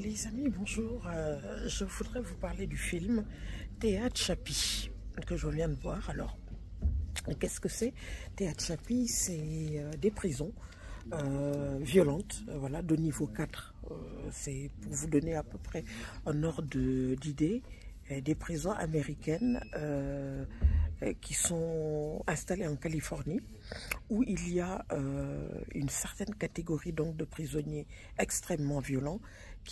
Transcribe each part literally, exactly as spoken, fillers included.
Les amis, bonjour. Euh, je voudrais vous parler du film Théâtre Chappie que je viens de voir. Alors, qu'est-ce que c'est? Théâtre Chappie, c'est euh, des prisons euh, violentes, euh, voilà, de niveau quatre. Euh, c'est pour vous donner à peu près un ordre d'idée. Des prisons américaines euh, qui sont installées en Californie, où il y a euh, une certaine catégorie donc de prisonniers extrêmement violents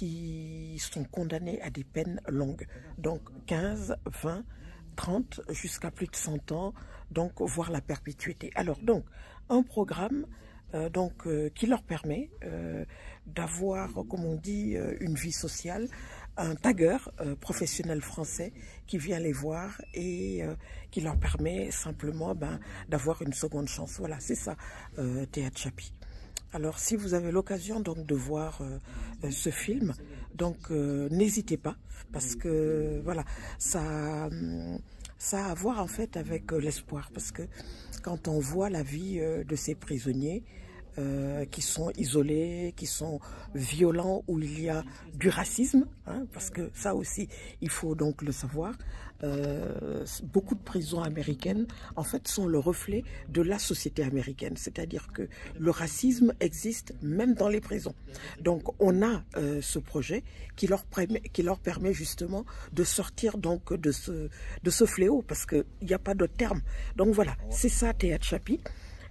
qui sont condamnés à des peines longues, donc quinze, vingt, trente jusqu'à plus de cent ans, donc voire la perpétuité. Alors donc un programme Euh, donc euh, qui leur permet euh, d'avoir, comme on dit, euh, une vie sociale, un tagueur euh, professionnel français qui vient les voir et euh, qui leur permet simplement ben, d'avoir une seconde chance. Voilà, c'est ça, euh, Théâtre Chappie. Alors, si vous avez l'occasion donc de voir euh, euh, ce film, donc euh, n'hésitez pas, parce que voilà, ça, hum, ça a à voir en fait avec euh, l'espoir, parce que quand on voit la vie euh, de ces prisonniers euh, qui sont isolés, qui sont violents, où il y a du racisme, hein, parce que ça aussi, il faut donc le savoir. Euh, beaucoup de prisons américaines, en fait, sont le reflet de la société américaine. C'est-à-dire que le racisme existe même dans les prisons. Donc, on a euh, ce projet qui leur permet, qui leur permet justement de sortir donc de ce, de ce fléau, parce qu'il n'y a pas d'autre terme. Donc voilà, c'est ça, Théâtre Chappie.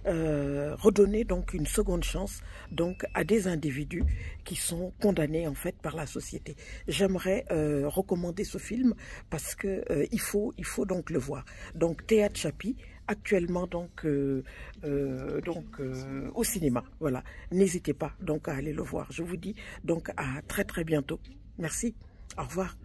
Euh, redonner donc une seconde chance donc à des individus qui sont condamnés en fait par la société. J'aimerais euh, recommander ce film parce que euh, il faut il faut donc le voir. Donc Théâtre Chappie actuellement donc euh, euh, donc euh, au cinéma. Voilà, n'hésitez pas donc à aller le voir. Je vous dis donc à très très bientôt. Merci. Au revoir.